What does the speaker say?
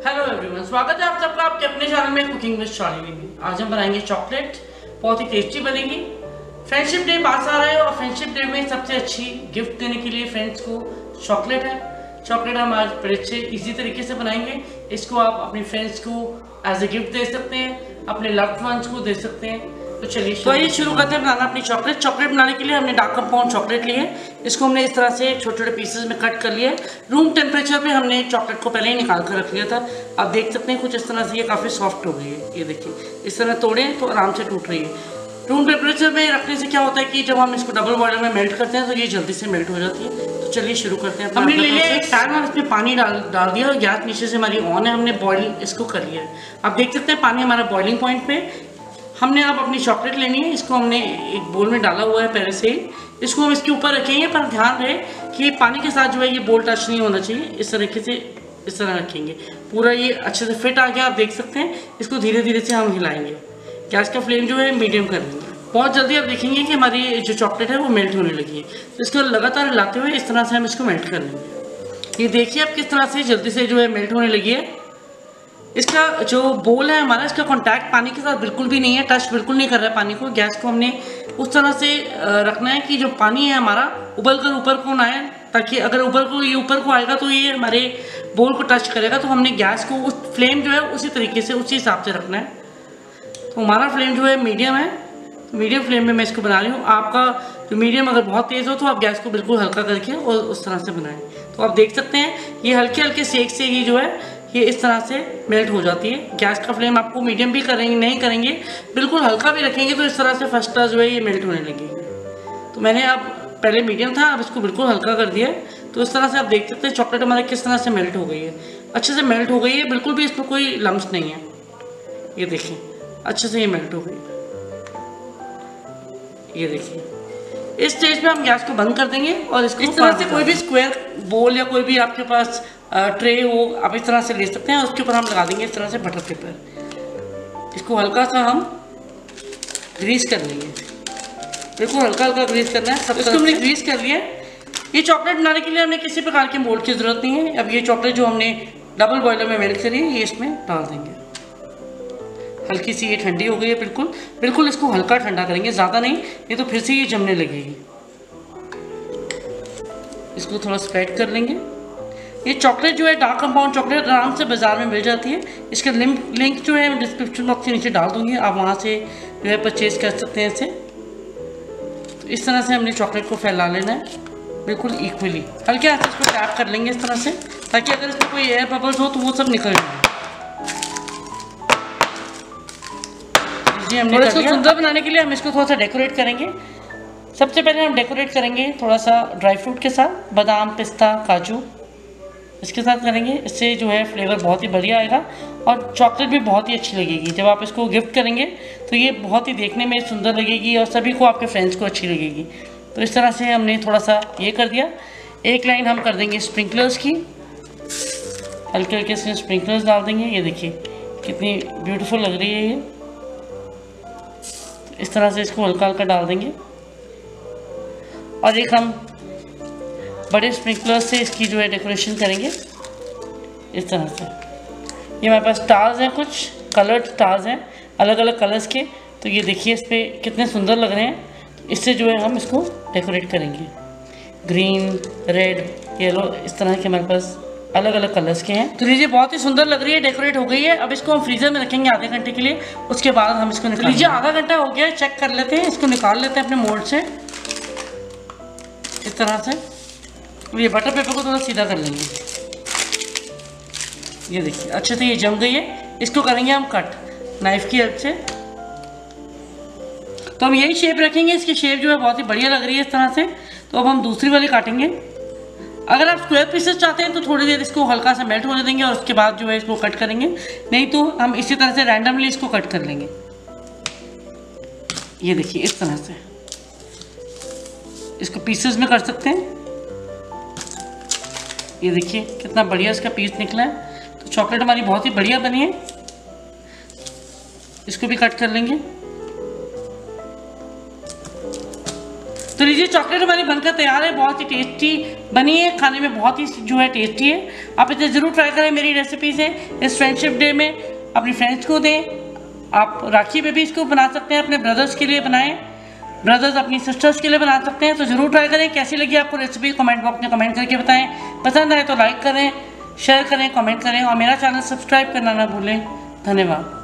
Hello everyone, स्वागत है आप सबका आपके अपने चैनल में कुकिंग विद शालिनी में। आज हम बनाएंगे चॉकलेट, बहुत ही टेस्टी बनेगी। फ्रेंडशिप डे पास आ रहा है और फ्रेंडशिप डे में सबसे अच्छी गिफ्ट देने के लिए फ्रेंड्स को चॉकलेट है। चॉकलेट हम आज बड़े अच्छे इजी तरीके से बनाएंगे। इसको आप अपने फ्रेंड्स को एज ए गिफ्ट दे सकते हैं, अपने लव्ड वंस को दे सकते हैं। तो चलिए शुरू करते हैं बनाना अपनी चॉकलेट। चॉकलेट बनाने के लिए हमने डार्क कंपाउंड चॉकलेट ली है। इसको हमने इस तरह से छोटे छोटे पीसेस में कट कर लिया है। रूम टेम्परेचर पे हमने चॉकलेट को पहले ही निकाल कर रख लिया था। आप देख सकते हैं कुछ इस तरह से ये काफ़ी सॉफ्ट हो गई है। ये देखिए इस तरह तोड़े तो आराम से टूट रही है। रूम टेम्परेचर में रखने से क्या होता है कि जब हम इसको डबल बॉयलर में मेल्ट करते हैं तो ये जल्दी से मेल्ट हो जाती है। तो चलिए शुरू करते हैं। हमने ले लिया एक पैन और इसमें पानी डाल दिया और गैस नीचे से हमारी ऑन है। हमने बॉइल इसको कर लिया है। आप देख सकते हैं पानी हमारा बॉइलिंग पॉइंट पे। हमने अब अपनी चॉकलेट लेनी है। इसको हमने एक बोल में डाला हुआ है पहले से ही। इसको हम इसके ऊपर रखेंगे, पर ध्यान रहे कि पानी के साथ जो है ये बोल टच नहीं होना चाहिए। इस तरीके से इस तरह रखेंगे, पूरा ये अच्छे से फिट आ गया। आप देख सकते हैं। इसको धीरे धीरे से हम हिलाएंगे। गैस का फ्लेम जो है मीडियम कर देंगे। बहुत जल्दी आप देखेंगे कि हमारी जो चॉकलेट है वो मेल्ट होने लगी है। तो इसको लगातार हिलाते हुए इस तरह से हम इसको मेल्ट कर लेंगे। ये देखिए आप किस तरह से जल्दी से जो है मेल्ट होने लगी है। इसका जो बोल है हमारा, इसका कांटेक्ट पानी के साथ बिल्कुल भी नहीं है, टच बिल्कुल नहीं कर रहा है पानी को। गैस को हमने उस तरह से रखना है कि जो पानी है हमारा उबल कर ऊपर को ना आए, ताकि अगर ऊपर को आएगा तो ये हमारे बोल को टच करेगा। तो हमने गैस को उस फ्लेम जो है उसी तरीके से उसी हिसाब से रखना है। तो हमारा फ्लेम जो है मीडियम है। तो मीडियम फ्लेम में मैं इसको बना रही हूँ। आपका जो मीडियम अगर बहुत तेज़ हो तो आप गैस को बिल्कुल हल्का करके और उस तरह से बनाएं। तो आप देख सकते हैं ये हल्के हल्के सेक से ही जो है ये इस तरह से मेल्ट हो जाती है। गैस का फ्लेम आपको मीडियम भी नहीं करेंगे, बिल्कुल हल्का भी रखेंगे तो इस तरह से फर्स्ट क्लास जो है ये मेल्ट होने लगेगी। तो मैंने अब पहले मीडियम था, अब इसको बिल्कुल हल्का कर दिया है। तो इस तरह से आप देख सकते हैं चॉकलेट हमारे किस तरह से मेल्ट हो गई है। अच्छे से मेल्ट हो गई है, बिल्कुल भी इसमें कोई लम्स नहीं है। ये देखिए अच्छे से ये मेल्ट हो गई। ये देखिए इस स्टेज पे हम गैस को बंद कर देंगे और इसको इस तरह से कोई भी स्क्वायर बोल या कोई भी आपके पास ट्रे हो आप इस तरह से ले सकते हैं। उसके ऊपर हम लगा देंगे इस तरह से बटर पेपर। इसको हल्का सा हम ग्रीस कर लेंगे, बिल्कुल हल्का हल्का ग्रीस करना है। सब इसको हमने ग्रीस कर लिया है। ये चॉकलेट बनाने के लिए हमें किसी प्रकार के मोल्ड की ज़रूरत नहीं है। अब ये चॉकलेट जो हमने डबल बॉयलर में मेल्ट करी है ये इसमें डाल देंगे। हल्की सी ये ठंडी हो गई है, बिल्कुल इसको हल्का ठंडा करेंगे, ज़्यादा नहीं, ये तो फिर से ये जमने लगेगी। इसको थोड़ा स्प्रेड कर लेंगे। ये चॉकलेट जो है डार्क कंपाउंड चॉकलेट आराम से बाज़ार में मिल जाती है। इसका लिंक जो है मैं डिस्क्रिप्शन बॉक्स के नीचे डाल दूँगी, आप वहाँ से जो है परचेज़ कर सकते हैं इसे। तो इस तरह से हमने चॉकलेट को फैला लेना है बिल्कुल इक्वली। हल्के हाथ से इसको टैप कर लेंगे इस तरह से, ताकि अगर इसमें कोई एयर बबल्स हो तो वो सब निकल जाए। हमने इसको सुंदर बनाने के लिए हम इसको थोड़ा सा डेकोरेट करेंगे। सबसे पहले हम डेकोरेट करेंगे थोड़ा सा ड्राई फ्रूट के साथ, बादाम पिस्ता काजू इसके साथ करेंगे। इससे जो है फ्लेवर बहुत ही बढ़िया आएगा और चॉकलेट भी बहुत ही अच्छी लगेगी। जब आप इसको गिफ्ट करेंगे तो ये बहुत ही देखने में सुंदर लगेगी और सभी को आपके फ्रेंड्स को अच्छी लगेगी। तो इस तरह से हमने थोड़ा सा ये कर दिया। एक लाइन हम कर देंगे स्प्रिंकलर्स की, हल्के हल्के से स्प्रिंकलर्स डाल देंगे। ये देखिए कितनी ब्यूटीफुल लग रही है ये। इस तरह से इसको हल्का हल्का डाल देंगे और एक हम बड़े स्प्रिंकलर से इसकी जो है डेकोरेशन करेंगे इस तरह से। ये हमारे पास स्टार्स हैं, कुछ कलर्ड स्टार्स हैं अलग अलग कलर्स के। तो ये देखिए इस पर कितने सुंदर लग रहे हैं। तो इससे जो है हम इसको डेकोरेट करेंगे। ग्रीन, रेड, येलो इस तरह के हमारे पास अलग अलग कलर्स के हैं। तो लीजिए बहुत ही सुंदर लग रही है, डेकोरेट हो गई है। अब इसको हम फ्रीजर में रखेंगे आधे घंटे के लिए। उसके बाद हम इसको निकाल लीजिए, आधा घंटा हो गया है, चेक कर लेते हैं। इसको निकाल लेते हैं अपने मोल्ड से इस तरह से। ये बटर पेपर को थोड़ा सीधा कर लेंगे। ये देखिए अच्छे से ये जम गई है। इसको करेंगे हम कट नाइफ की हेल्प से। तो हम यही शेप रखेंगे। इसकी शेप जो है बहुत ही बढ़िया लग रही है इस तरह से। तो अब हम दूसरी वाली काटेंगे। अगर आप स्क्वायर पीसेस चाहते हैं तो थोड़ी देर इसको हल्का सा मेल्ट होने देंगे और उसके बाद जो है इसको कट करेंगे। नहीं तो हम इसी तरह से रैंडमली इसको कट कर लेंगे। ये देखिए इस तरह से इसको पीसेस में कर सकते हैं। ये देखिए कितना बढ़िया इसका पीस निकला है। तो चॉकलेट हमारी बहुत ही बढ़िया बनी है। इसको भी कट कर लेंगे। तो लीजिए चॉकलेट हमारी बनकर तैयार है। बहुत ही टेस्टी बनी है, खाने में बहुत ही जो है टेस्टी है। आप इसे ज़रूर ट्राई करें मेरी रेसिपी से। इस फ्रेंडशिप डे में अपनी फ्रेंड्स को दें। आप राखी पे भी इसको बना सकते हैं, अपने ब्रदर्स के लिए बनाएं, ब्रदर्स अपनी सिस्टर्स के लिए बना सकते हैं। तो ज़रूर ट्राई करें। कैसी लगी आपको रेसिपी कमेंट बॉक्स में कमेंट करके बताएं। पसंद आए तो लाइक करें, शेयर करें, कमेंट करें और मेरा चैनल सब्सक्राइब करना ना भूलें। धन्यवाद।